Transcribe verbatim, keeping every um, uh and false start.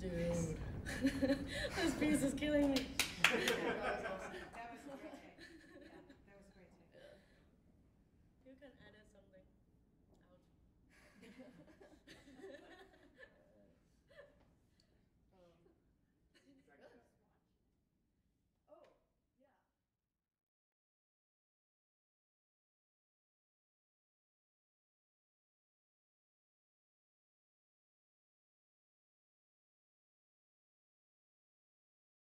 Dude. This piece is killing me. That was awesome. That was a great take. Yeah, that was a great take. You can edit something out.